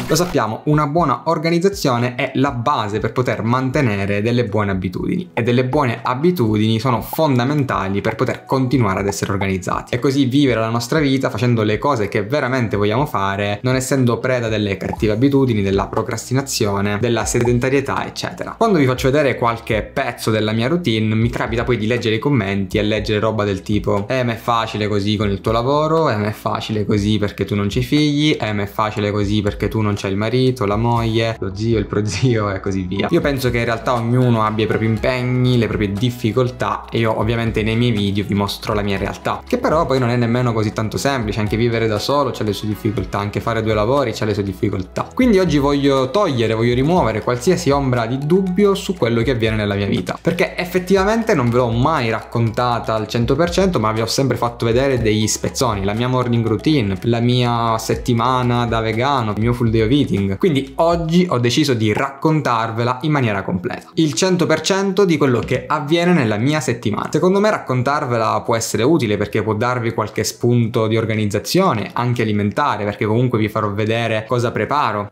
Lo sappiamo, una buona organizzazione è la base per poter mantenere delle buone abitudini e delle buone abitudini sono fondamentali per poter continuare ad essere organizzati e così vivere la nostra vita facendo le cose che veramente vogliamo fare, non essendo preda delle cattive abitudini, della procrastinazione, della sedentarietà, eccetera. Quando vi faccio vedere qualche pezzo della mia routine mi capita poi di leggere i commenti e leggere roba del tipo ma è facile così con il tuo lavoro, ma è facile così perché tu non c'hai figli, ma è facile così perché tu non c'hai il marito, la moglie, lo zio, il prozio e così via. Io penso che in realtà ognuno abbia i propri impegni, le proprie difficoltà e io ovviamente nei miei video vi mostro la mia realtà, che però poi non è nemmeno così tanto semplice, anche vivere da solo c'ha le sue difficoltà, anche fare due lavori c'ha le sue difficoltà. Quindi oggi voglio rimuovere qualsiasi ombra di dubbio su quello che avviene nella mia vita, perché effettivamente non ve l'ho mai raccontata al 100%, ma vi ho sempre fatto vedere degli spezzoni, la mia morning routine, la mia settimana da vegano, il mio full day of eating. Quindi oggi ho deciso di raccontarvela in maniera completa, il 100% di quello che avviene nella mia settimana. Secondo me raccontarvela può essere utile perché può darvi qualche spunto di organizzazione, anche alimentare, perché comunque vi farò vedere cosa preparo,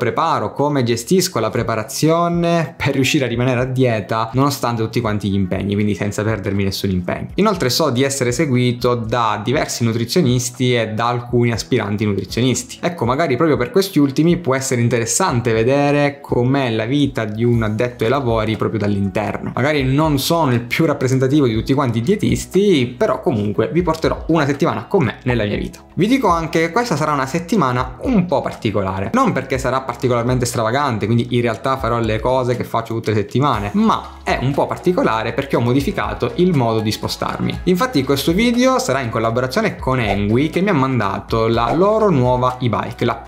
come gestisco la preparazione per riuscire a rimanere a dieta nonostante tutti quanti gli impegni, quindi senza perdermi nessun impegno. Inoltre so di essere seguito da diversi nutrizionisti e da alcuni aspiranti nutrizionisti. Ecco, magari proprio per questi ultimi può essere interessante vedere com'è la vita di un addetto ai lavori proprio dall'interno. Magari non sono il più rappresentativo di tutti quanti i dietisti, però comunque vi porterò una settimana con me nella mia vita. Vi dico anche che questa sarà una settimana un po' particolare, non perché sarà particolarmente stravagante, quindi in realtà farò le cose che faccio tutte le settimane, ma è un po' particolare perché ho modificato il modo di spostarmi. Infatti questo video sarà in collaborazione con Engui, che mi ha mandato la loro nuova e-bike, la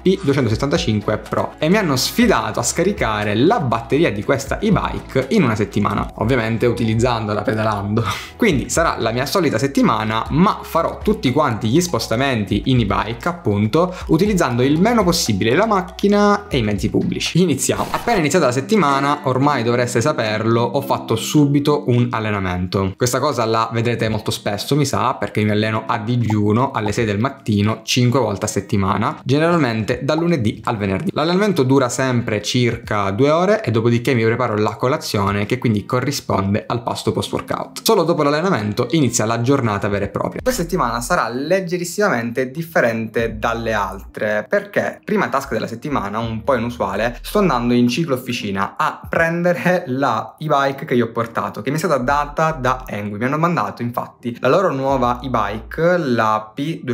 P275 Pro, e mi hanno sfidato a scaricare la batteria di questa e-bike in una settimana, ovviamente utilizzandola pedalando. Quindi sarà la mia solita settimana, ma farò tutti quanti gli spostamenti in e-bike, appunto, utilizzando il meno possibile la macchina e i mezzi pubblici. Iniziamo. Appena iniziata la settimana, ormai dovreste saperlo, ho fatto subito un allenamento. Questa cosa la vedrete molto spesso, mi sa, perché mi alleno a digiuno alle 6 del mattino 5 volte a settimana, generalmente dal lunedì al venerdì. L'allenamento dura sempre circa 2 ore e dopodiché mi preparo la colazione, che quindi corrisponde al pasto post workout. Solo dopo l'allenamento inizia la giornata vera e propria. Questa settimana sarà leggerissimamente differente dalle altre perché prima task della settimana, un po' inusuale, sto andando in ciclo officina a prendere la e-bike che io ho portato, che mi è stata data da Engui. Mi hanno mandato infatti la loro nuova e-bike, la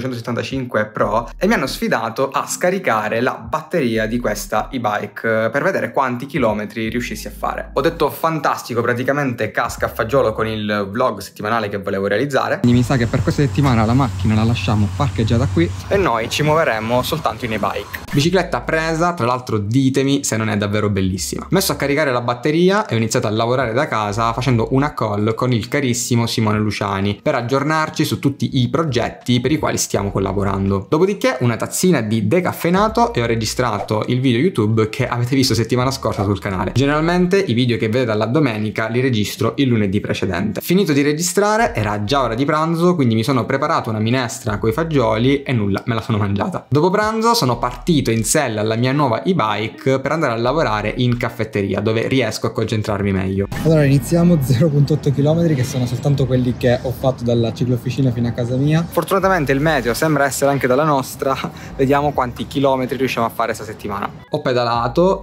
P275 Pro, e mi hanno sfidato a scaricare la batteria di questa e-bike per vedere quanti chilometri riuscissi a fare. Ho detto fantastico, praticamente casca a fagiolo con il vlog settimanale che volevo realizzare. Quindi mi sa che per questa settimana la macchina la lasciamo parcheggiata qui e noi ci muoveremo soltanto in e-bike. Bicicletta presa, tra l'altro ditemi se non è davvero bellissima. Messo a caricare la batteria e ho iniziato a lavorare da casa facendo una call con il carissimo Simone Luciani per aggiornarci su tutti i progetti per i quali stiamo collaborando. Dopodiché una tazzina di decaffeinato e ho registrato il video YouTube che avete visto settimana scorsa sul canale. Generalmente i video che vedete dalla domenica li registro il lunedì precedente. Finito di registrare, era già ora di pranzo, quindi mi sono preparato una minestra coi fagioli e nulla, me la sono mangiata. Dopo pranzo sono partito in sella alla mia nuova e-bike per andare a lavorare in caffetteria, dove riesco a concentrarmi meglio. Allora iniziamo 0,8 km, che sono soltanto quelli che ho fatto dalla ciclofficina fino a casa mia. Fortunatamente il meteo sembra essere anche dalla nostra, vediamo quanti chilometri riusciamo a fare questa settimana. Ho pedalato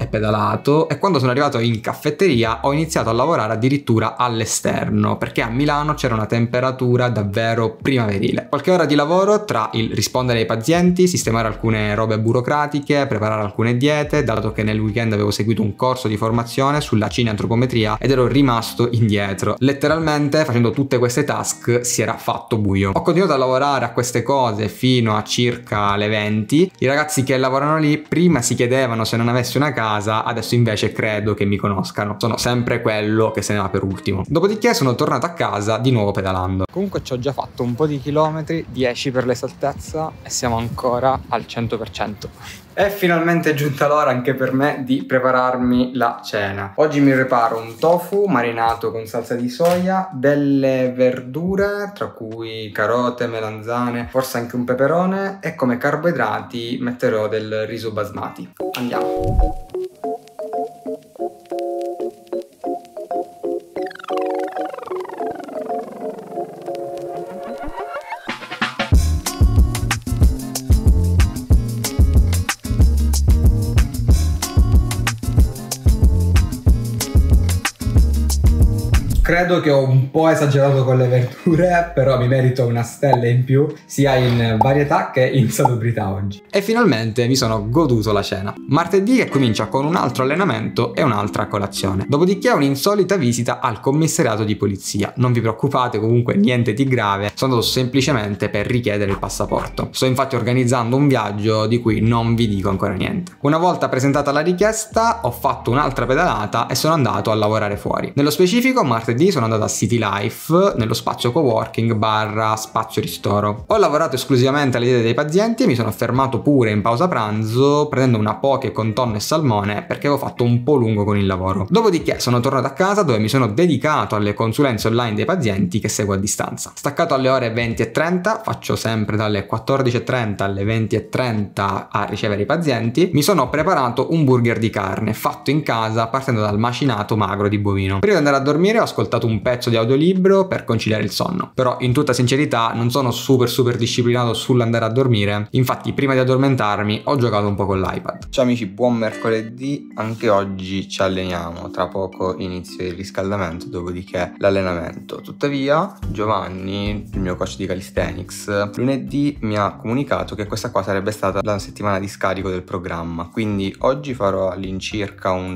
e quando sono arrivato in caffetteria ho iniziato a lavorare addirittura all'esterno, perché a Milano c'era una temperatura davvero primaverile. Qualche ora di lavoro tra il rispondere ai pazienti, sistemare alcune robe burocratiche, preparare alcune diete, dato che nel weekend avevo seguito un corso di formazione sulla cineantropometria ed ero rimasto indietro. Letteralmente facendo tutte queste task si era fatto buio. Ho continuato a lavorare a queste cose fino a circa le 20. I ragazzi che lavorano lì prima si chiedevano se non avessi una casa, adesso invece credo che mi conoscano. Sono sempre quello che se ne va per ultimo. Dopodiché sono tornato a casa di nuovo pedalando. Comunque ci ho già fatto un po' di chilometri, 10 per l'esattezza. forza e siamo ancora al 100%. È finalmente giunta l'ora anche per me di prepararmi la cena. Oggi mi preparo un tofu marinato con salsa di soia, delle verdure tra cui carote, melanzane, forse anche un peperone, e come carboidrati metterò del riso basmati. Andiamo! Credo che ho un po' esagerato con le verdure, però mi merito una stella in più, sia in varietà che in salubrità oggi. E finalmente mi sono goduto la cena. Martedì che comincia con un altro allenamento e un'altra colazione. Dopodiché un'insolita visita al commissariato di polizia. Non vi preoccupate, comunque niente di grave, sono andato semplicemente per richiedere il passaporto. Sto infatti organizzando un viaggio di cui non vi dico ancora niente. Una volta presentata la richiesta, ho fatto un'altra pedalata e sono andato a lavorare fuori. Nello specifico, martedì sono andato a City Life, nello spazio coworking / spazio ristoro. Ho lavorato esclusivamente alle diete dei pazienti e mi sono fermato pure in pausa pranzo prendendo una poke con tonno e salmone perché avevo fatto un po' lungo con il lavoro. Dopodiché sono tornato a casa dove mi sono dedicato alle consulenze online dei pazienti che seguo a distanza. Staccato alle ore 20:30, faccio sempre dalle 14:30 alle 20:30 a ricevere i pazienti, mi sono preparato un burger di carne fatto in casa partendo dal macinato magro di bovino. Prima di andare a dormire ho ascoltato un pezzo di audiolibro per conciliare il sonno, però in tutta sincerità non sono super disciplinato sull'andare a dormire, infatti prima di addormentarmi ho giocato un po' con l'iPad. Ciao amici, buon mercoledì, anche oggi ci alleniamo, tra poco inizio il riscaldamento, dopodiché l'allenamento. Tuttavia Giovanni, il mio coach di calisthenics, lunedì mi ha comunicato che questa qua sarebbe stata la settimana di scarico del programma, quindi oggi farò all'incirca un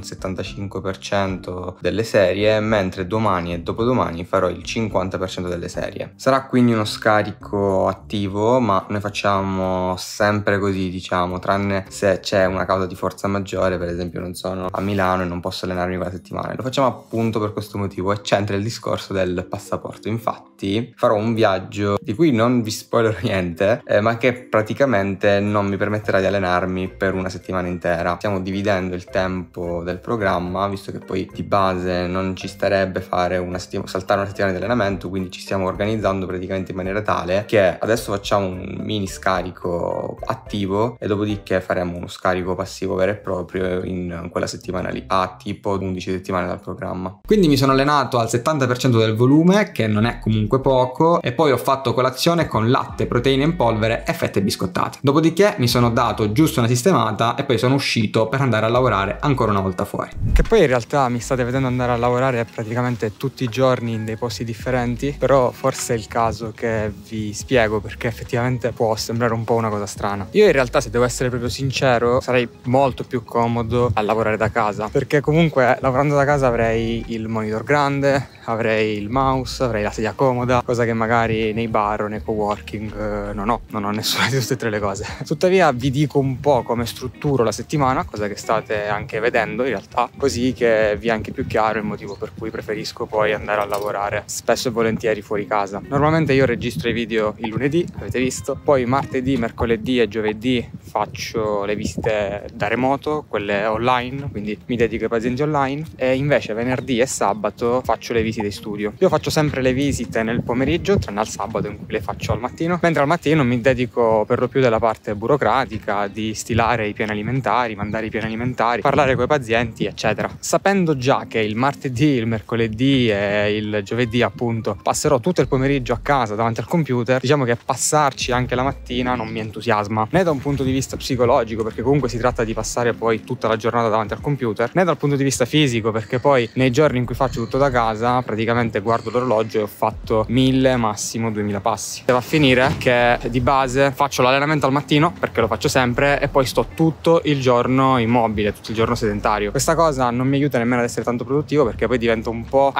75% delle serie, mentre domani e dopodomani farò il 50% delle serie. Sarà quindi uno scarico attivo, ma noi facciamo sempre così, diciamo, tranne se c'è una causa di forza maggiore, per esempio non sono a Milano e non posso allenarmi quella settimana. Lo facciamo appunto per questo motivo e c'entra il discorso del passaporto. Infatti farò un viaggio di cui non vi spoilerò niente, ma che praticamente non mi permetterà di allenarmi per una settimana intera. Stiamo dividendo il tempo del programma, visto che poi di base non ci starebbe fare saltare una settimana di allenamento, quindi ci stiamo organizzando praticamente in maniera tale che adesso facciamo un mini scarico attivo e dopodiché faremo uno scarico passivo vero e proprio in quella settimana lì, a tipo 11 settimane dal programma. Quindi mi sono allenato al 70% del volume, che non è comunque poco, e poi ho fatto colazione con latte, proteine in polvere e fette biscottate. Dopodiché mi sono dato giusto una sistemata e poi sono uscito per andare a lavorare ancora una volta fuori. Che poi in realtà mi state vedendo andare a lavorare praticamente tutti i giorni in dei posti differenti, però forse è il caso che vi spiego perché effettivamente può sembrare un po' una cosa strana. Io in realtà, se devo essere proprio sincero, sarei molto più comodo a lavorare da casa, perché comunque lavorando da casa avrei il monitor grande, avrei il mouse, avrei la sedia comoda, cosa che magari nei bar o nei coworking non ho nessuna di tutte e tre le cose. Tuttavia vi dico un po' come strutturo la settimana, cosa che state anche vedendo in realtà, così che vi è anche più chiaro il motivo per cui preferisco poi andare a lavorare spesso e volentieri fuori casa. Normalmente io registro i video il lunedì, avete visto, poi martedì, mercoledì e giovedì faccio le visite da remoto, quelle online, quindi mi dedico ai pazienti online, e invece venerdì e sabato faccio le visite in studio. Io faccio sempre le visite nel pomeriggio, tranne al sabato in cui le faccio al mattino, mentre al mattino mi dedico per lo più della parte burocratica, di stilare i piani alimentari, mandare i piani alimentari, parlare con i pazienti, eccetera. Sapendo già che il martedì, il mercoledì e il giovedì appunto passerò tutto il pomeriggio a casa davanti al computer, diciamo che passarci anche la mattina non mi entusiasma, né da un punto di vista psicologico, perché comunque si tratta di passare poi tutta la giornata davanti al computer, né dal punto di vista fisico, perché poi nei giorni in cui faccio tutto da casa praticamente guardo l'orologio e ho fatto 1000 massimo 2000 passi. Va a finire che di base faccio l'allenamento al mattino, perché lo faccio sempre, e poi sto tutto il giorno immobile, tutto il giorno sedentario. Questa cosa non mi aiuta nemmeno ad essere tanto produttivo, perché poi divento un po'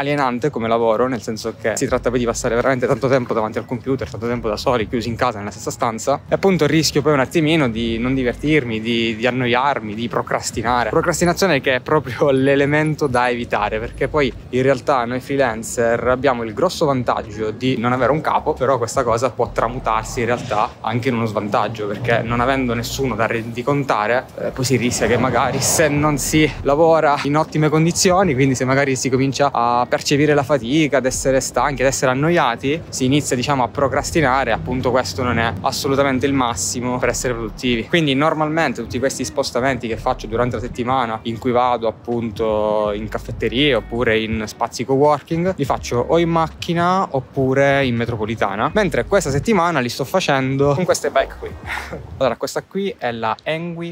alienante come lavoro, nel senso che si tratta poi di passare veramente tanto tempo davanti al computer, tanto tempo da soli, chiusi in casa nella stessa stanza, e appunto il rischio poi un attimino di non divertirmi, di annoiarmi, di procrastinare. Procrastinazione che è proprio l'elemento da evitare, perché poi in realtà noi freelancer abbiamo il grosso vantaggio di non avere un capo, però questa cosa può tramutarsi in realtà anche in uno svantaggio, perché non avendo nessuno da rendicontare poi si rischia che magari, se non si lavora in ottime condizioni, quindi se magari si comincia a percepire la fatica, ad essere stanchi, ad essere annoiati, si inizia diciamo a procrastinare. Appunto questo non è assolutamente il massimo per essere produttivi. Quindi normalmente tutti questi spostamenti che faccio durante la settimana, in cui vado appunto in caffetterie oppure in spazi coworking, li faccio o in macchina oppure in metropolitana, mentre questa settimana li sto facendo con queste bike qui. Allora, questa qui è la Engui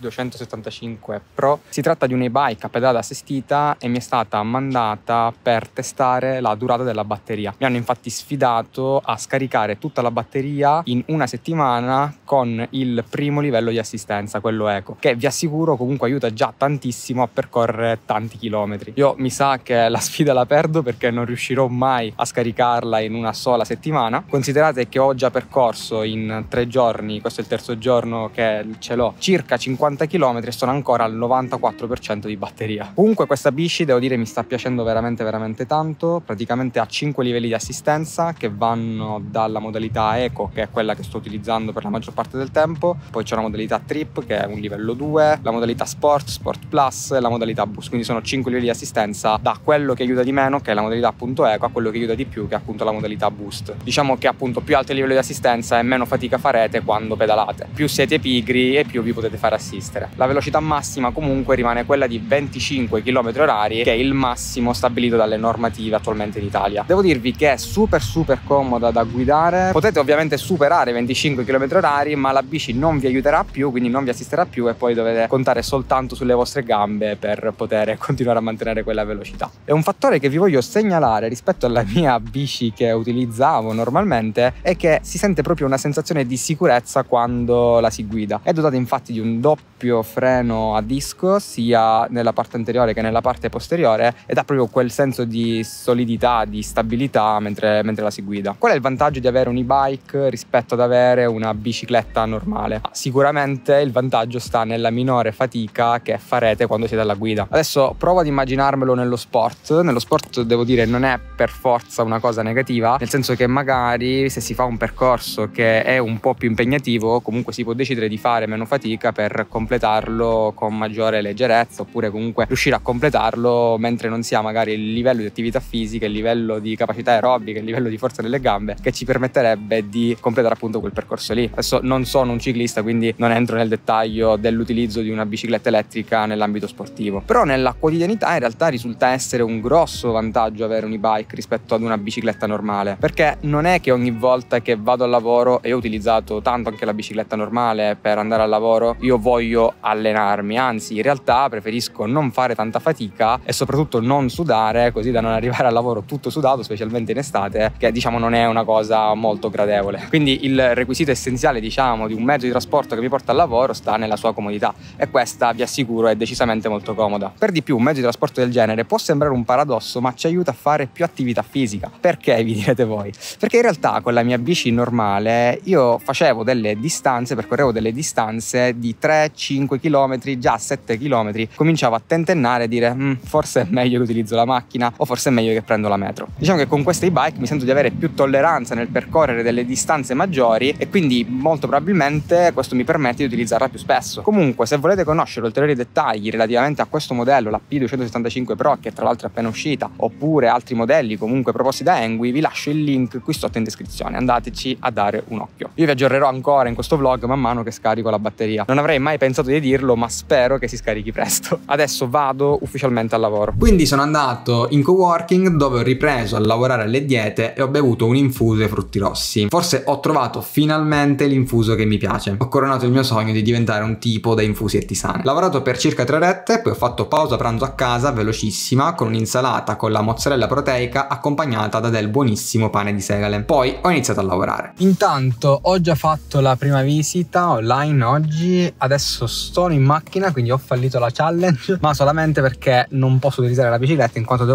P275 Pro. Si tratta di un'e-bike a pedale assistita e mi è stata mandata per testare la durata della batteria. Mi hanno infatti sfidato a scaricare tutta la batteria in una settimana con il primo livello di assistenza, quello eco, che vi assicuro comunque aiuta già tantissimo a percorrere tanti chilometri. Io mi sa che la sfida la perdo perché non riuscirò mai a scaricarla in una sola settimana. Considerate che ho già percorso in 3 giorni, questo è il terzo giorno che ce l'ho, circa 50 km e sono ancora al 94% di batteria. Comunque questa bici devo dire mi sta piacendo veramente tanto. Praticamente ha 5 livelli di assistenza che vanno dalla modalità eco, che è quella che sto utilizzando per la maggior parte del tempo, poi c'è la modalità trip che è un livello 2, la modalità sport, sport plus e la modalità boost, quindi sono 5 livelli di assistenza, da quello che aiuta di meno che è la modalità appunto eco a quello che aiuta di più che è appunto la modalità boost. Diciamo che appunto più alto il livello di assistenza e meno fatica farete quando pedalate, più siete pigri e più vi potete fare assistere. La velocità massima comunque rimane quella di 25 km/h, che è il massimo stabilito dalle normative attualmente in Italia. Devo dirvi che è super comoda da guidare. Potete ovviamente superare i 25 km/h, ma la bici non vi aiuterà più, quindi non vi assisterà più e poi dovete contare soltanto sulle vostre gambe per poter continuare a mantenere quella velocità. E un fattore che vi voglio segnalare rispetto alla mia bici che utilizzavo normalmente è che si sente proprio una sensazione di sicurezza quando la si guida. È dotata infatti di un doppio freno a disco sia nella parte anteriore che nella parte posteriore ed ha proprio quel senso di solidità, di stabilità mentre la si guida. Qual è il vantaggio di avere un e-bike rispetto ad avere una bicicletta normale? Sicuramente il vantaggio sta nella minore fatica che farete quando siete alla guida. Adesso provo ad immaginarmelo nello sport. Nello sport devo dire non è per forza una cosa negativa, nel senso che magari se si fa un percorso che è un po' più impegnativo comunque si può decidere di fare meno fatica per completarlo con maggiore leggerezza, oppure comunque riuscire a completarlo mentre non si ha magari il livello di attività fisica, il livello di capacità aerobica, il livello di forza delle gambe che ci permetterebbe di completare appunto quel percorso lì. Adesso non sono un ciclista, quindi non entro nel dettaglio dell'utilizzo di una bicicletta elettrica nell'ambito sportivo, però nella quotidianità in realtà risulta essere un grosso vantaggio avere un e-bike rispetto ad una bicicletta normale, perché non è che ogni volta che vado al lavoro, e ho utilizzato tanto anche la bicicletta normale per andare al lavoro, io voglio allenarmi, anzi in realtà preferisco non fare tanta fatica e soprattutto non sudare, così da non arrivare al lavoro tutto sudato, specialmente in estate, che diciamo non è una cosa molto gradevole. Quindi il requisito essenziale diciamo di un mezzo di trasporto che mi porta al lavoro sta nella sua comodità, e questa vi assicuro è decisamente molto comoda. Per di più un mezzo di trasporto del genere può sembrare un paradosso, ma ci aiuta a fare più attività fisica. Perché, vi direte voi? Perché in realtà con la mia bici normale io facevo delle distanze, percorrevo delle distanze di 3-5 km, già 7 km cominciavo a tentennare e dire forse è meglio che utilizzo la macchina o forse è meglio che prendo la metro. Diciamo che con queste e-bike mi sento di avere più tolleranza nel percorrere delle distanze maggiori e quindi molto probabilmente questo mi permette di utilizzarla più spesso. Comunque, se volete conoscere ulteriori dettagli relativamente a questo modello, la P275 Pro, che tra l'altro è appena uscita, oppure altri modelli comunque proposti da Engui, vi lascio il link qui sotto in descrizione, andateci a dare un occhio. Io vi aggiornerò ancora in questo vlog man mano che scarico la batteria. Non avrei mai pensato di dirlo, ma spero che si scarichi presto. Adesso vado ufficialmente al lavoro. Quindi sono andato in coworking, dove ho ripreso a lavorare alle diete e ho bevuto un infuso ai frutti rossi. Forse ho trovato finalmente l'infuso che mi piace. Ho coronato il mio sogno di diventare un tipo da infusi e tisane. Ho lavorato per circa 3 orette, poi ho fatto pausa pranzo a casa velocissima con un'insalata con la mozzarella proteica accompagnata da del buonissimo pane di segale. Poi ho iniziato a lavorare. Intanto ho già fatto la prima visita online oggi, adesso sono in macchina, quindi ho fallito la challenge, ma solamente perché non posso utilizzare la bicicletta in quanto devo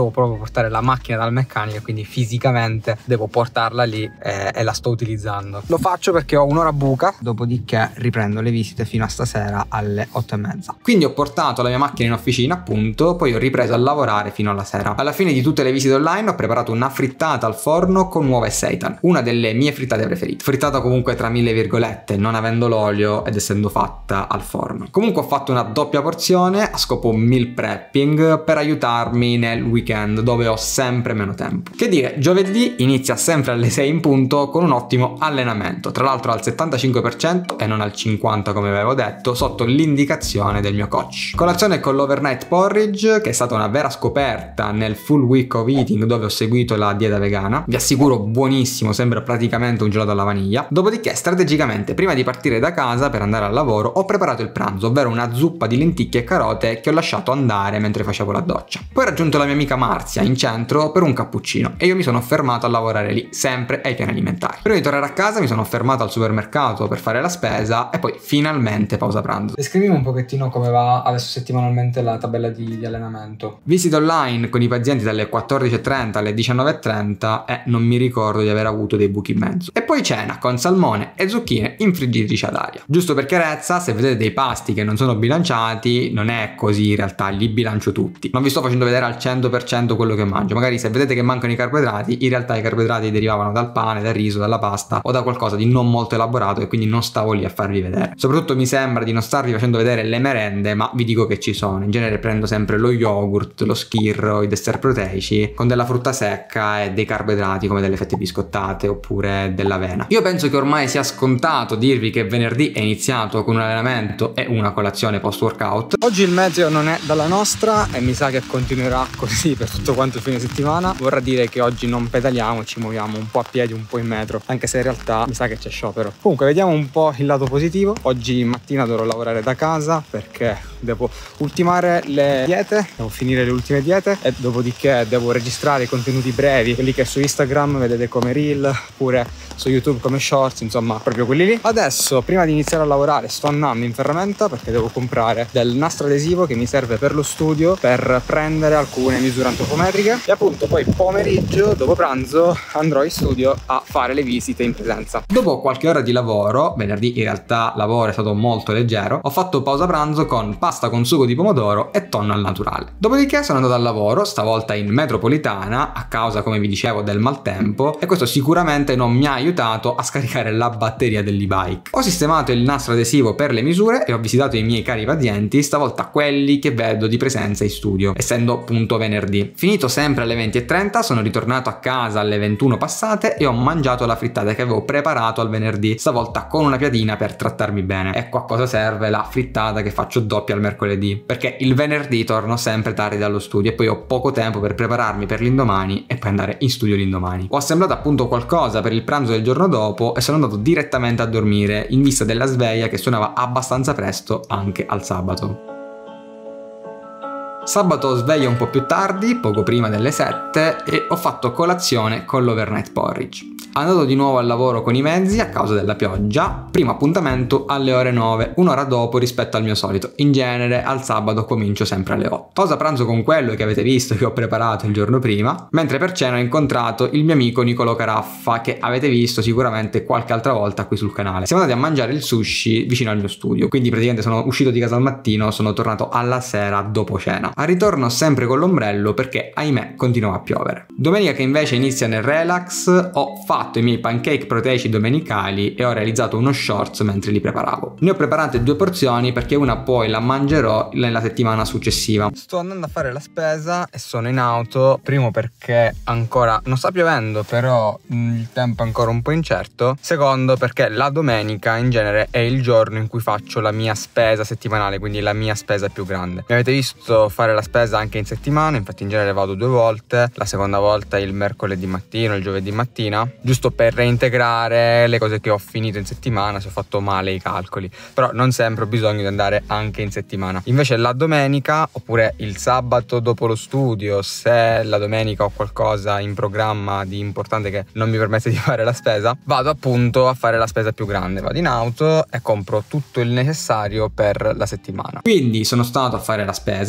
devo proprio portare la macchina dal meccanico, quindi fisicamente devo portarla lì e la sto utilizzando. Lo faccio perché ho un'ora buca, dopodiché riprendo le visite fino a stasera alle 8:30. Quindi ho portato la mia macchina in officina, appunto, poi ho ripreso a lavorare fino alla sera. Alla fine di tutte le visite online ho preparato una frittata al forno con uova e seitan, una delle mie frittate preferite. Frittata comunque tra mille virgolette, non avendo l'olio ed essendo fatta al forno. Comunque ho fatto una doppia porzione a scopo meal prepping per aiutarmi nel weekend dove ho sempre meno tempo. Che dire, giovedì inizia sempre alle 6 in punto con un ottimo allenamento, tra l'altro al 75% e non al 50% come avevo detto, sotto l'indicazione del mio coach. Colazione con l'overnight porridge, che è stata una vera scoperta nel full week of eating dove ho seguito la dieta vegana. Vi assicuro buonissimo, sembra praticamente un gelato alla vaniglia. Dopodiché strategicamente prima di partire da casa per andare al lavoro ho preparato il pranzo, ovvero una zuppa di lenticchie e carote che ho lasciato andare mentre facevo la doccia. Poi ho raggiunto la mia amica Marzia in centro per un cappuccino e io mi sono fermato a lavorare lì, sempre ai piani alimentari. Prima di tornare a casa mi sono fermato al supermercato per fare la spesa e poi finalmente pausa pranzo. Descrivimi un pochettino come va adesso settimanalmente la tabella di allenamento. Visite online con i pazienti dalle 14:30 alle 19:30 e non mi ricordo di aver avuto dei buchi in mezzo. E poi cena con salmone e zucchine in friggitrice ad aria. Giusto per chiarezza, se vedete dei pasti che non sono bilanciati, non è così in realtà, li bilancio tutti. Non vi sto facendo vedere al 100% quello che mangio. Magari se vedete che mancano i carboidrati, in realtà i carboidrati derivavano dal pane, dal riso, dalla pasta o da qualcosa di non molto elaborato e quindi non stavo lì a farvi vedere. Soprattutto mi sembra di non starvi facendo vedere le merende, ma vi dico che ci sono. In genere prendo sempre lo yogurt, lo schirro, i dessert proteici con della frutta secca e dei carboidrati come delle fette biscottate oppure dell'avena. Io penso che ormai sia scontato dirvi che venerdì è iniziato con un allenamento e una colazione post workout. Oggi il meteo non è dalla nostra e mi sa che continuerà così per tutto quanto il fine settimana. Vorrà dire che oggi non pedaliamo, ci muoviamo un po' a piedi, un po' in metro, anche se in realtà mi sa che c'è sciopero. Comunque vediamo un po' il lato positivo. Oggi mattina dovrò lavorare da casa perché devo ultimare le diete, devo finire le ultime diete e dopodiché devo registrare i contenuti brevi, quelli che su Instagram vedete come reel, oppure su YouTube come shorts, insomma proprio quelli lì. Adesso prima di iniziare a lavorare sto andando in ferramenta perché devo comprare del nastro adesivo che mi serve per lo studio per prendere alcune misure antropometriche e appunto poi pomeriggio dopo pranzo andrò in studio a fare le visite in presenza. Dopo qualche ora di lavoro, venerdì in realtà lavoro è stato molto leggero, ho fatto pausa pranzo con pasta con sugo di pomodoro e tonno al naturale. Dopodiché sono andato al lavoro, stavolta in metropolitana a causa, come vi dicevo, del maltempo e questo sicuramente non mi ha aiutato a scaricare la batteria dell'e-bike. Ho sistemato il nastro adesivo per le misure e ho visitato i miei cari pazienti, stavolta quelli che vedo di presenza in studio, essendo appunto venerdì. Finito sempre alle 20:30 sono ritornato a casa alle 21 passate e ho mangiato la frittata che avevo preparato al venerdì, stavolta con una piadina per trattarmi bene. Ecco a cosa serve la frittata che faccio doppia al mercoledì, perché il venerdì torno sempre tardi dallo studio e poi ho poco tempo per prepararmi per l'indomani e poi andare in studio l'indomani. Ho assemblato appunto qualcosa per il pranzo del giorno dopo e sono andato direttamente a dormire in vista della sveglia che suonava abbastanza presto anche al sabato. Sabato sveglia un po' più tardi, poco prima delle 7 e ho fatto colazione con l'overnight porridge. Andato di nuovo al lavoro con i mezzi a causa della pioggia, primo appuntamento alle ore 9, un'ora dopo rispetto al mio solito. In genere al sabato comincio sempre alle 8. Pausa pranzo con quello che avete visto che ho preparato il giorno prima, mentre per cena ho incontrato il mio amico Nicolò Caraffa che avete visto sicuramente qualche altra volta qui sul canale. Siamo andati a mangiare il sushi vicino al mio studio, quindi praticamente sono uscito di casa al mattino, sono tornato alla sera dopo cena. Al ritorno sempre con l'ombrello perché ahimè continua a piovere. Domenica che invece inizia nel relax ho fatto i miei pancake proteici domenicali e ho realizzato uno shorts mentre li preparavo. Ne ho preparate 2 porzioni perché una poi la mangerò nella settimana successiva. Sto andando a fare la spesa e sono in auto, primo perché ancora non sta piovendo però il tempo è ancora un po' incerto, secondo perché la domenica in genere è il giorno in cui faccio la mia spesa settimanale, quindi la mia spesa più grande. Mi avete visto fare la spesa anche in settimana, infatti in genere vado 2 volte, la seconda volta il mercoledì mattino, il giovedì mattina, giusto per reintegrare le cose che ho finito in settimana se ho fatto male i calcoli, però non sempre ho bisogno di andare anche in settimana. Invece la domenica oppure il sabato dopo lo studio, se la domenica ho qualcosa in programma di importante che non mi permette di fare la spesa, vado appunto a fare la spesa più grande, vado in auto e compro tutto il necessario per la settimana. Quindi sono stato a fare la spesa. Vediamo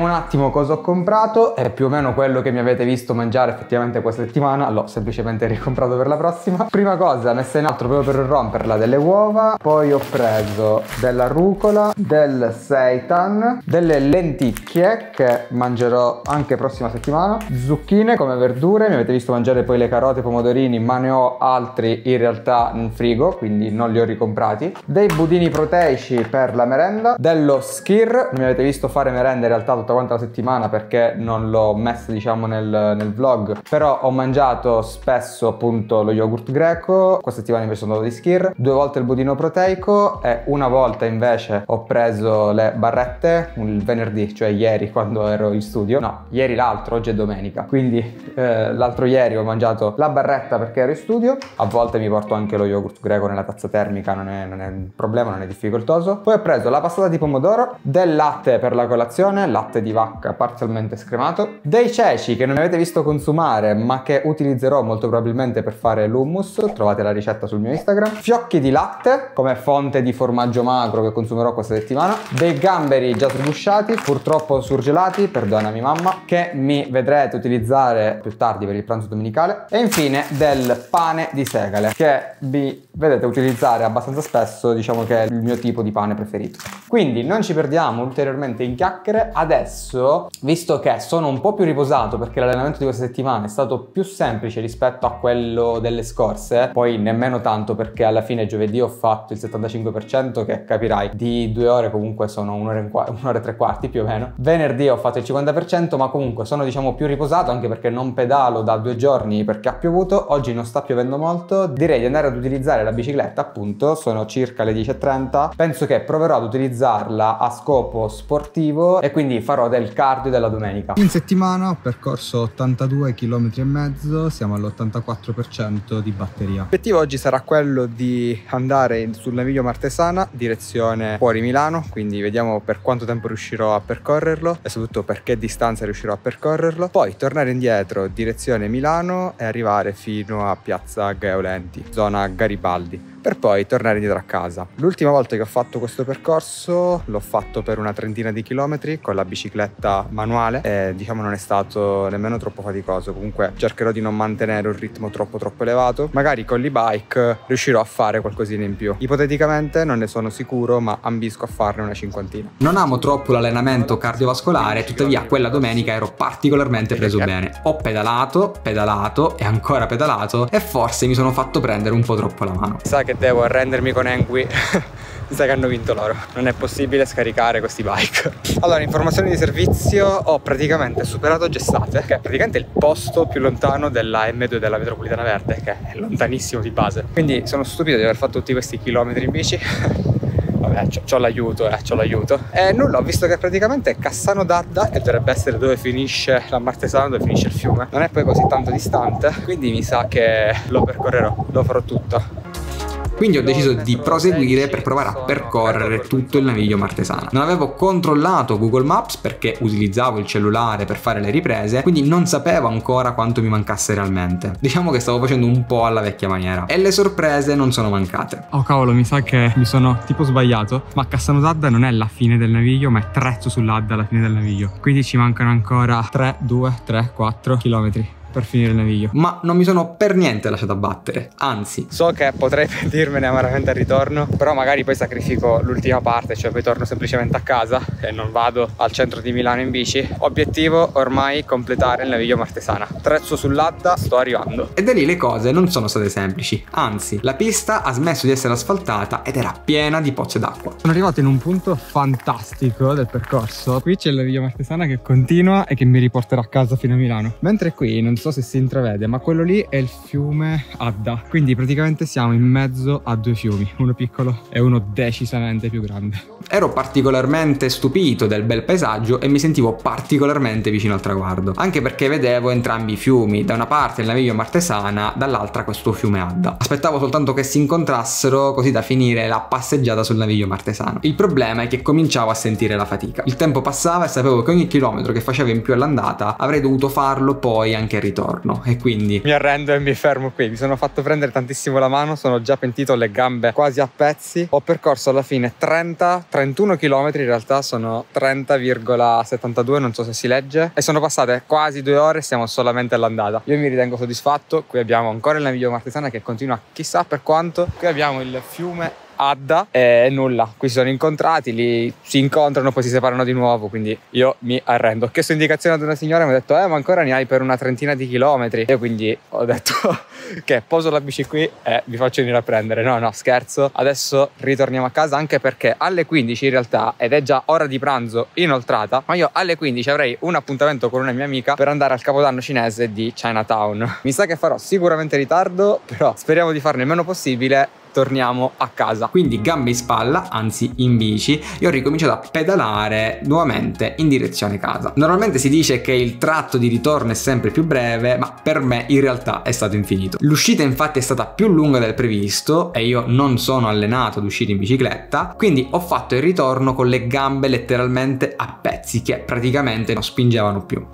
Vediamo un attimo cosa ho comprato. È più o meno quello che mi avete visto mangiare effettivamente questa settimana. L'ho semplicemente ricomprato per la prossima. Prima cosa, messa in atto proprio per romperla, delle uova. Poi ho preso della rucola, del seitan, delle lenticchie che mangerò anche prossima settimana, zucchine come verdure. Mi avete visto mangiare poi le carote, i pomodorini, ma ne ho altri in realtà in frigo, quindi non li ho ricomprati. Dei budini proteici per la merenda, dello Skyr. Mi avete visto fare merenda in realtà tutta quanta la settimana perché non l'ho messa diciamo nel vlog, però ho mangiato spesso appunto lo yogurt greco. Questa settimana invece sono andato di Skyr, 2 volte il budino proteico e una volta invece ho preso le barrette il venerdì, cioè ieri quando ero in studio. No, ieri l'altro, oggi è domenica, quindi l'altro ieri ho mangiato la barretta perché ero in studio. A volte mi porto anche lo yogurt greco nella tazza termica, non è un problema, non è difficoltoso. Poi ho preso la passata di pomodoro, del latte per la colazione, latte di vacca parzialmente scremato, dei ceci che non avete visto consumare ma che utilizzerò molto probabilmente per fare l'hummus, trovate la ricetta sul mio Instagram, fiocchi di latte come fonte di formaggio magro che consumerò questa settimana, dei gamberi già sgusciati, purtroppo surgelati, perdonami mamma, che mi vedrete utilizzare più tardi per il pranzo domenicale, e infine del pane di segale che vi vedete utilizzare abbastanza spesso, diciamo che è il mio tipo di pane preferito. Quindi non ci perdiamo ulteriormente in chiacchiere. Adesso, visto che sono un po' più riposato perché l'allenamento di questa settimana è stato più semplice rispetto a quello delle scorse, poi nemmeno tanto perché alla fine giovedì ho fatto il 75%, che capirai di 2 ore comunque sono un'ora e 3 quarti più o meno. Venerdì ho fatto il 50%, ma comunque sono diciamo più riposato anche perché non pedalo da 2 giorni perché ha piovuto. Oggi non sta piovendo molto, direi di andare ad utilizzare la bicicletta, appunto sono circa le 10:30. Penso che proverò ad utilizzarla a scopo sportivo e quindi farò del cardio della domenica. In settimana ho percorso 82 km e mezzo, siamo all'84% di batteria. L'obiettivo oggi sarà quello di andare sul Naviglio Martesana direzione fuori Milano, quindi vediamo per quanto tempo riuscirò a percorrerlo e soprattutto per che distanza riuscirò a percorrerlo, poi tornare indietro direzione Milano e arrivare fino a Piazza Gaeolenti, zona Garibaldi, per poi tornare indietro a casa. L'ultima volta che ho fatto questo percorso l'ho fatto per una trentina di chilometri con la bicicletta manuale e diciamo non è stato nemmeno troppo faticoso. Comunque cercherò di non mantenere un ritmo troppo elevato, magari con l'e-bike riuscirò a fare qualcosina in più. Ipoteticamente non ne sono sicuro, ma ambisco a farne una cinquantina. Non amo troppo l'allenamento cardiovascolare, tuttavia quella domenica ero particolarmente preso bene. Ho pedalato e ancora pedalato e forse mi sono fatto prendere un po' troppo la mano. Sa che devo arrendermi con Engui. Mi sa che hanno vinto loro. Non è possibile scaricare questi bike. Allora, informazioni di servizio: ho praticamente superato Gestate, che è praticamente il posto più lontano della M2 della metropolitana verde, che è lontanissimo di base. Quindi sono stupito di aver fatto tutti questi chilometri in bici. Vabbè, c'ho l'aiuto, c'ho l'aiuto. E nulla, ho visto che praticamente è Cassano d'Adda e dovrebbe essere dove finisce la Martesana, dove finisce il fiume. Non è poi così tanto distante, quindi mi sa che lo percorrerò, lo farò tutto. Quindi ho deciso di proseguire per provare a percorrere tutto il Naviglio Martesana. Non avevo controllato Google Maps perché utilizzavo il cellulare per fare le riprese, quindi non sapevo ancora quanto mi mancasse realmente. Diciamo che stavo facendo un po' alla vecchia maniera e le sorprese non sono mancate. Oh cavolo, mi sa che mi sono tipo sbagliato, ma Cassano d'Adda non è la fine del Naviglio, ma è Trezzo sull'Adda alla fine del Naviglio. Quindi ci mancano ancora 4 chilometri per finire il Naviglio. Ma non mi sono per niente lasciato abbattere, anzi. So che potrei pentirmene amaramente al ritorno, però magari poi sacrifico l'ultima parte, cioè poi torno semplicemente a casa e non vado al centro di Milano in bici. Obiettivo ormai completare il Naviglio Martesana. Trezzo sull'Adda, sto arrivando. E da lì le cose non sono state semplici, anzi, la pista ha smesso di essere asfaltata ed era piena di pozze d'acqua. Sono arrivato in un punto fantastico del percorso. Qui c'è il Naviglio Martesana che continua e che mi riporterà a casa fino a Milano, mentre qui non so se si intravede, ma quello lì è il fiume Adda. Quindi praticamente siamo in mezzo a 2 fiumi, uno piccolo e uno decisamente più grande. Ero particolarmente stupito del bel paesaggio e mi sentivo particolarmente vicino al traguardo, anche perché vedevo entrambi i fiumi, da una parte il Naviglio Martesana, dall'altra questo fiume Adda. Aspettavo soltanto che si incontrassero così da finire la passeggiata sul Naviglio Martesano. Il problema è che cominciavo a sentire la fatica. Il tempo passava e sapevo che ogni chilometro che facevo in più all'andata avrei dovuto farlo poi anche al ritorno. ritorno, e quindi mi arrendo e mi fermo qui. Mi sono fatto prendere tantissimo la mano, sono già pentito, le gambe quasi a pezzi. Ho percorso alla fine 31 km, in realtà sono 30,72, non so se si legge, e sono passate quasi 2 ore, siamo solamente all'andata. Io mi ritengo soddisfatto. Qui abbiamo ancora il naviglio Martesana che continua chissà per quanto. Qui abbiamo il fiume Adda e nulla, qui si sono incontrati, lì si incontrano, poi si separano di nuovo, quindi io mi arrendo. Ho chiesto indicazione ad una signora e mi ha detto ma ancora ne hai per una trentina di chilometri. Io quindi ho detto che poso la bici qui e vi faccio venire a prendere. No, scherzo, adesso ritorniamo a casa, anche perché alle 15 in realtà, ed è già ora di pranzo inoltrata, ma io alle 15 avrei un appuntamento con una mia amica per andare al capodanno cinese di Chinatown. Mi sa che farò sicuramente ritardo, però speriamo di farne il meno possibile. Torniamo a casa. Quindi gambe in spalla, anzi in bici, io ho ricominciato a pedalare nuovamente in direzione casa. Normalmente si dice che il tratto di ritorno è sempre più breve, ma per me in realtà è stato infinito. L'uscita infatti è stata più lunga del previsto e io non sono allenato ad uscire in bicicletta, quindi ho fatto il ritorno con le gambe letteralmente a pezzi che praticamente non spingevano più.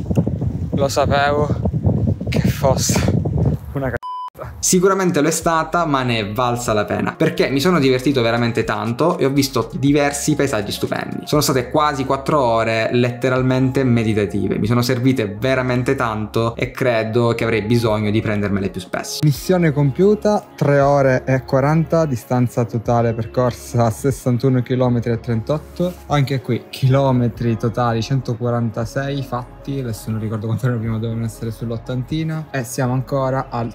Lo sapevo che fosse una Sicuramente lo è stata, ma ne è valsa la pena, perché mi sono divertito veramente tanto e ho visto diversi paesaggi stupendi. Sono state quasi 4 ore letteralmente meditative, mi sono servite veramente tanto e credo che avrei bisogno di prendermele più spesso. Missione compiuta, 3 ore e 40, distanza totale percorsa 61 km e 38. Anche qui chilometri totali 146 fatti, adesso non ricordo quanto erano prima, dovevano essere sull'80, e siamo ancora al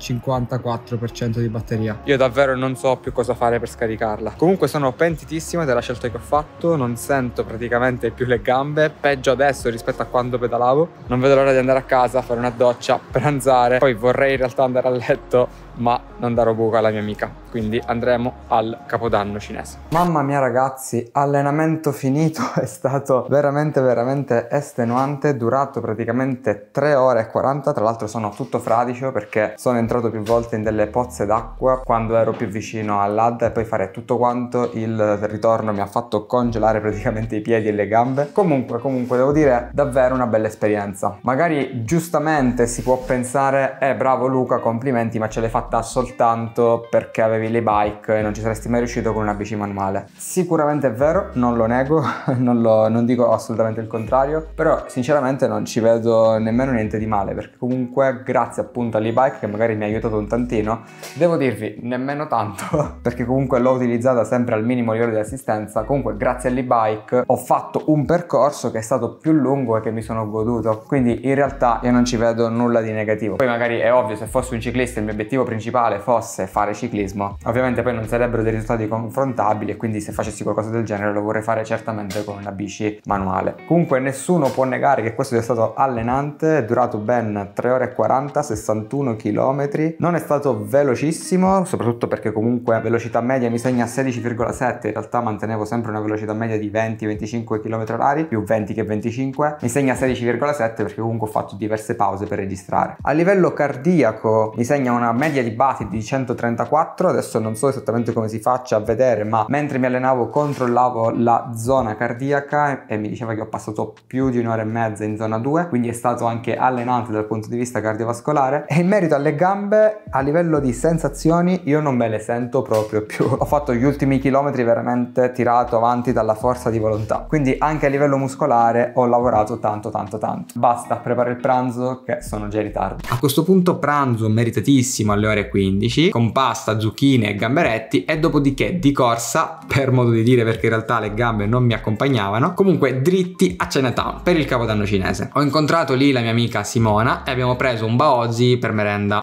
54% di batteria. Io davvero non so più cosa fare per scaricarla. Comunque sono pentitissima della scelta che ho fatto, non sento praticamente più le gambe, peggio adesso rispetto a quando pedalavo. Non vedo l'ora di andare a casa, fare una doccia, pranzare, poi vorrei in realtà andare a letto, ma non darò buca alla mia amica, quindi andremo al capodanno cinese. Mamma mia ragazzi, allenamento finito, è stato veramente estenuante, durato praticamente 3 ore e 40, tra l'altro sono tutto fradicio perché sono entrato più volte in delle pozze d'acqua quando ero più vicino all'Adda, e poi fare tutto quanto il ritorno mi ha fatto congelare praticamente i piedi e le gambe. Comunque devo dire davvero una bella esperienza. Magari giustamente si può pensare bravo Luca, complimenti, ma ce l'hai fatta soltanto perché avevi le bike e non ci saresti mai riuscito con una bici manuale. Sicuramente è vero, non lo nego, non dico assolutamente il contrario, però sinceramente non ci vedo nemmeno niente di male, perché comunque grazie appunto all'e-bike, che magari mi ha aiutato un tantino, devo dirvi nemmeno tanto perché comunque l'ho utilizzata sempre al minimo livello di assistenza. Comunque grazie all'e-bike ho fatto un percorso che è stato più lungo e che mi sono goduto, quindi in realtà io non ci vedo nulla di negativo. Poi magari è ovvio, se fossi un ciclista il mio obiettivo principale fosse fare ciclismo, ovviamente poi non sarebbero dei risultati confrontabili, e quindi se facessi qualcosa del genere lo vorrei fare certamente con una bici manuale. Comunque nessuno può negare che questo sia stato allenante, è durato ben 3 ore e 40, 61 km, non è stato velocissimo, soprattutto perché comunque velocità media mi segna 16,7, in realtà mantenevo sempre una velocità media di 20-25 km/h, più 20 che 25, mi segna 16,7 perché comunque ho fatto diverse pause per registrare. A livello cardiaco mi segna una media di battiti di 134, adesso non so esattamente come si faccia a vedere, ma mentre mi allenavo controllavo la zona cardiaca e mi diceva che ho passato più di 1 ora e mezza in zona 2, quindi è stato anche allenante dal punto di vista cardiovascolare. E in merito alle gambe, a livello di sensazioni io non me le sento proprio più. Ho fatto gli ultimi chilometri veramente tirato avanti dalla forza di volontà, quindi anche a livello muscolare ho lavorato tanto. Basta, preparo il pranzo che sono già in ritardo. A questo punto pranzo meritatissimo alle ore 15 con pasta, zucchine e gamberetti, e dopodiché di corsa, per modo di dire perché in realtà le gambe non mi accompagnavano, comunque dritti a Chinatown per il capodanno cinese. Ho incontrato lì la mia amica Simona e abbiamo preso un baozi per merenda.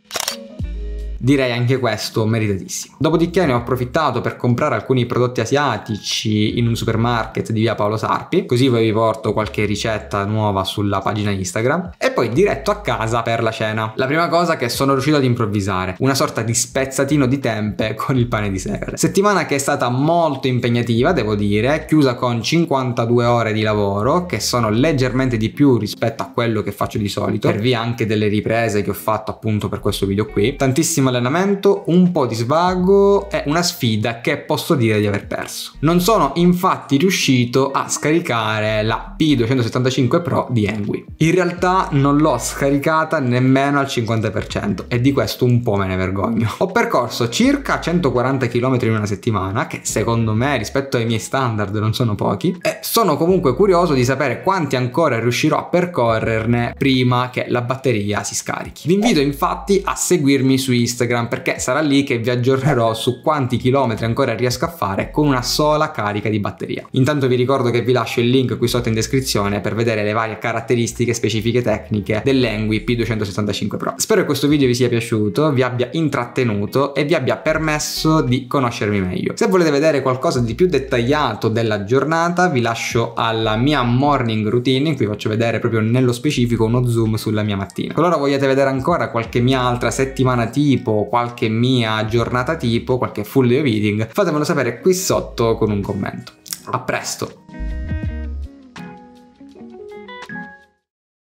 Direi anche questo meritatissimo. Dopodiché ne ho approfittato per comprare alcuni prodotti asiatici in un supermarket di via Paolo Sarpi, così poi vi porto qualche ricetta nuova sulla pagina Instagram, e poi diretto a casa per la cena. La prima cosa che sono riuscito ad improvvisare, una sorta di spezzatino di tempe con il pane di segale. Settimana che è stata molto impegnativa, devo dire, chiusa con 52 ore di lavoro, che sono leggermente di più rispetto a quello che faccio di solito, per via anche delle riprese che ho fatto appunto per questo video qui. Tantissimo allenamento, un po' di svago e una sfida che posso dire di aver perso. Non sono infatti riuscito a scaricare la P275 Pro di Engui. In realtà non non l'ho scaricata nemmeno al 50% e di questo un po' me ne vergogno. Ho percorso circa 140 km in una settimana, che secondo me rispetto ai miei standard non sono pochi, e sono comunque curioso di sapere quanti ancora riuscirò a percorrerne prima che la batteria si scarichi. Vi invito infatti a seguirmi su Instagram, perché sarà lì che vi aggiornerò su quanti chilometri ancora riesco a fare con una sola carica di batteria. Intanto vi ricordo che vi lascio il link qui sotto in descrizione per vedere le varie caratteristiche specifiche tecniche dell'Engui P265 Pro. Spero che questo video vi sia piaciuto, vi abbia intrattenuto e vi abbia permesso di conoscermi meglio. Se volete vedere qualcosa di più dettagliato della giornata, vi lascio alla mia morning routine, in cui faccio vedere proprio nello specifico uno zoom sulla mia mattina. Qualora vogliate vedere ancora qualche mia altra settimana tipo, qualche mia giornata tipo, qualche full day of eating, fatemelo sapere qui sotto con un commento. A presto!